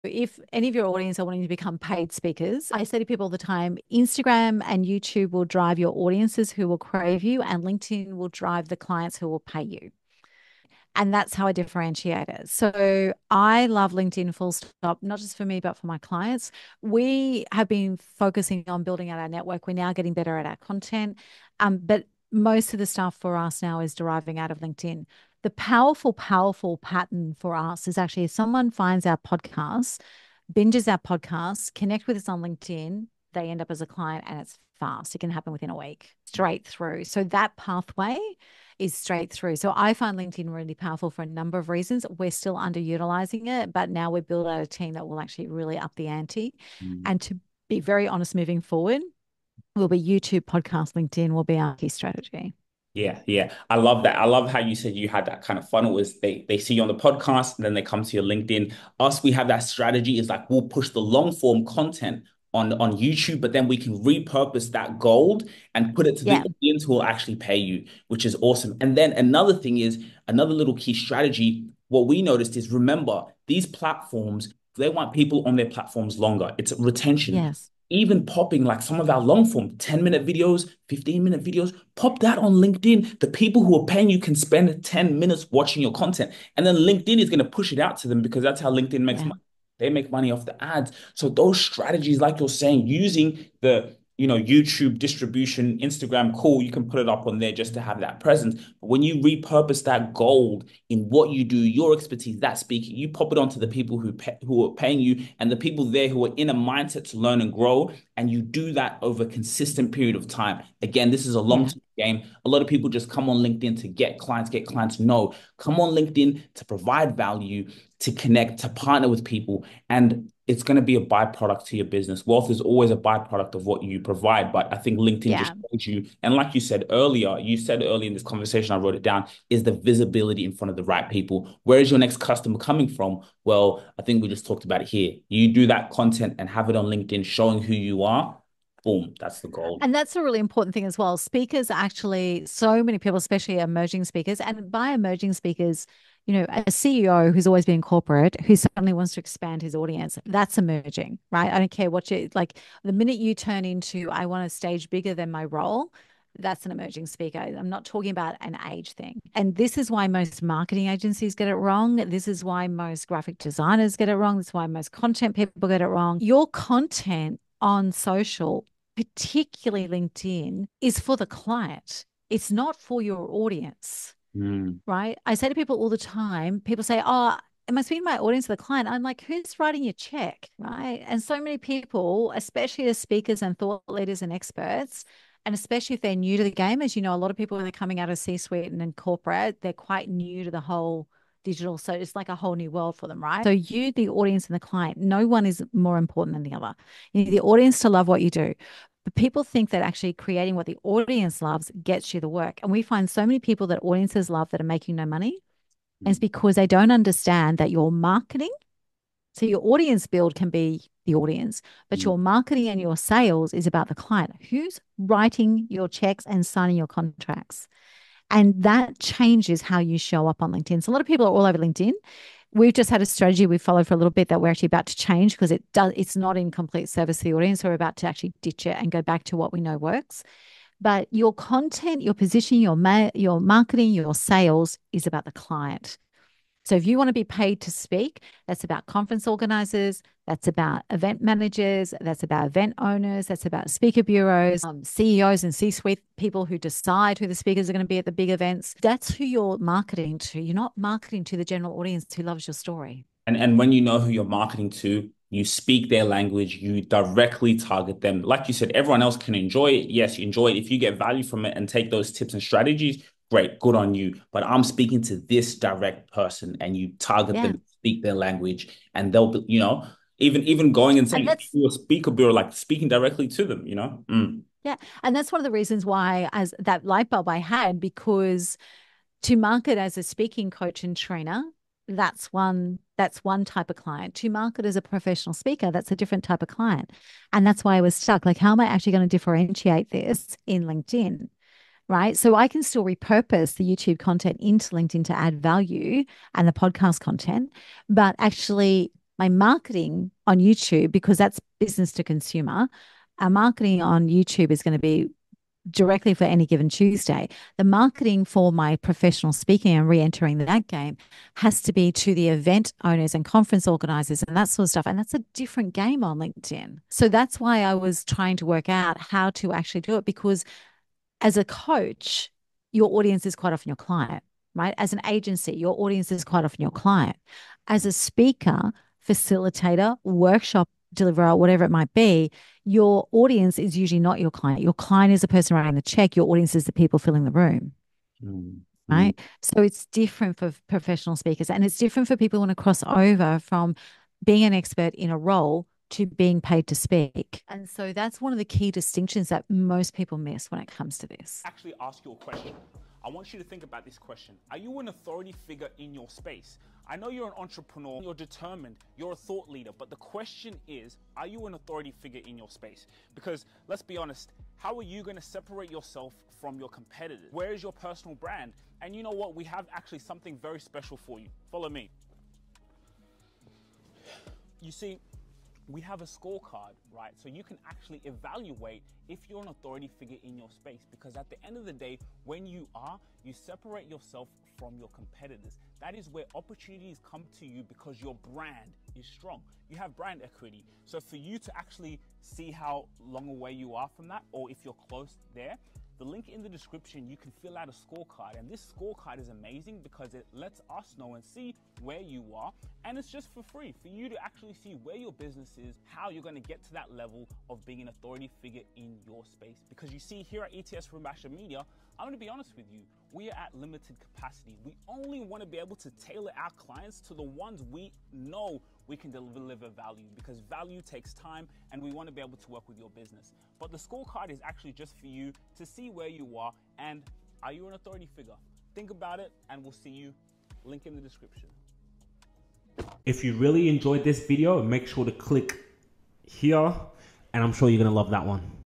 If any of your audience are wanting to become paid speakers, I say to people all the time, Instagram and YouTube will drive your audiences who will crave you, and LinkedIn will drive the clients who will pay you. And that's how I differentiate it. So I love LinkedIn full stop, not just for me, but for my clients. We have been focusing on building out our network. We're now getting better at our content. But most of the stuff for us now is deriving out of LinkedIn. The powerful, powerful pattern for us is actually if someone finds our podcast, binges our podcast, connect with us on LinkedIn, they end up as a client and it's fast. It can happen within a week, straight through. So that pathway is straight through. So I find LinkedIn really powerful for a number of reasons. We're still underutilizing it, but now we've built out a team that will actually really up the ante. Mm. And to be very honest, moving forward, will be YouTube, podcast, LinkedIn will be our key strategy. Yeah, yeah. I love that. I love how you said you had that kind of funnel is they see you on the podcast and then they come to your LinkedIn. Us, we have that strategy is like we'll push the long form content on YouTube, but then we can repurpose that gold and put it to the Yeah. audience who will actually pay you, which is awesome. And then another thing is another little key strategy. What we noticed is remember, these platforms, they want people on their platforms longer. It's retention Yes. even popping like some of our long form 10-minute videos, 15-minute videos, pop that on LinkedIn. The people who are paying you can spend 10 minutes watching your content. And then LinkedIn is going to push it out to them because that's how LinkedIn makes Yeah. money. They make money off the ads. So those strategies, like you're saying, using the YouTube distribution, Instagram, cool, you can put it up on there just to have that presence. But when you repurpose that gold in what you do, your expertise, that speaking, you pop it onto the people who are paying you and the people there who are in a mindset to learn and grow, and you do that over a consistent period of time. Again, this is a Yeah. long-term game. A lot of people just come on LinkedIn to get clients, get clients. No, come on LinkedIn to provide value, to connect, to partner with people, and it's going to be a byproduct to your business. Wealth is always a byproduct of what you provide, but I think LinkedIn just Yeah. shows you. And like you said earlier in this conversation, I wrote it down, is the visibility in front of the right people. Where is your next customer coming from? Well, I think we just talked about it here. You do that content and have it on LinkedIn showing who you are. Boom, that's the goal. And that's a really important thing as well. Speakers actually, so many people, especially emerging speakers, and by emerging speakers, a CEO who's always been corporate who suddenly wants to expand his audience, that's emerging, right? I don't care what you like. The minute you turn into, I want a stage bigger than my role, that's an emerging speaker. I'm not talking about an age thing. And this is why most marketing agencies get it wrong. This is why most graphic designers get it wrong. This is why most content people get it wrong. Your content on social, particularly LinkedIn, is for the client. It's not for your audience, Mm. right? I say to people all the time, people say, oh, am I speaking to my audience or the client? I'm like, who's writing your check, right? And so many people, especially as speakers and thought leaders and experts, and especially if they're new to the game, as you know, a lot of people when they're coming out of C-suite and in corporate, they're quite new to the whole digital. So it's like a whole new world for them, right? So you, the audience and the client, no one is more important than the other. You need the audience to love what you do. But people think that actually creating what the audience loves gets you the work. And we find so many people that audiences love that are making no money. And it's because they don't understand that your marketing, so your audience build can be the audience, but Mm. your marketing and your sales is about the client. Who's writing your checks and signing your contracts? And that changes how you show up on LinkedIn. So a lot of people are all over LinkedIn. We've just had a strategy we followed for a little bit that we're actually about to change because it's not in complete service to the audience. So we're about to actually ditch it and go back to what we know works. But your content, your positioning, your marketing, your sales is about the client. So if you want to be paid to speak, that's about conference organizers, that's about event managers, that's about event owners, that's about speaker bureaus, CEOs and C-suite people who decide who the speakers are going to be at the big events. That's who you're marketing to. You're not marketing to the general audience who loves your story. And when you know who you're marketing to, you speak their language, you directly target them. Like you said, everyone else can enjoy it. Yes, you enjoy it. If you get value from it and take those tips and strategies, great, good on you. But I'm speaking to this direct person and you target Yeah. them, speak their language, and they'll be, even going and And saying that's your speaker bureau, like speaking directly to them. Mm. Yeah. And that's one of the reasons why as that light bulb I had, because to market as a speaking coach and trainer, that's one type of client. To market as a professional speaker, that's a different type of client. And that's why I was stuck. Like, how am I actually going to differentiate this in LinkedIn? Right. So I can still repurpose the YouTube content into LinkedIn to add value and the podcast content, but actually My marketing on YouTube, because that's business to consumer, our marketing on YouTube is going to be directly for any given Tuesday. The marketing for my professional speaking and re-entering that game has to be to the event owners and conference organizers and that sort of stuff. And that's a different game on LinkedIn. So that's why I was trying to work out how to actually do it, because as a coach, your audience is quite often your client, right? As an agency, your audience is quite often your client. As a speaker, facilitator, workshop deliverer, whatever it might be, your audience is usually not your client. Your client is the person writing the check. Your audience is the people filling the room, Mm-hmm. right? So it's different for professional speakers, and it's different for people who want to cross over from being an expert in a role to being paid to speak. And so that's one of the key distinctions that most people miss when it comes to this. Actually ask you a question. I want you to think about this question. Are you an authority figure in your space? I know you're an entrepreneur, you're determined, you're a thought leader, but the question is, are you an authority figure in your space? Because let's be honest, how are you going to separate yourself from your competitors? Where is your personal brand? And you know what? We have actually something very special for you. Follow me. You see, we have a scorecard, right? So you can actually evaluate if you're an authority figure in your space, because at the end of the day, when you are, you separate yourself from your competitors. That is where opportunities come to you because your brand is strong. You have brand equity. So for you to actually see how long away you are from that, or if you're close there, the link in the description, you can fill out a scorecard. And this scorecard is amazing because it lets us know and see where you are. And it's just for free for you to actually see where your business is, how you're going to get to that level of being an authority figure in your space. Because you see, here at ETS for Ambassador Media, I'm going to be honest with you, we are at limited capacity. We only want to be able to tailor our clients to the ones we know we can deliver value, because value takes time and we want to be able to work with your business. But the scorecard is actually just for you to see where you are and are you an authority figure? Think about it and we'll see you. Link in the description. If you really enjoyed this video, make sure to click here and I'm sure you're going to love that one.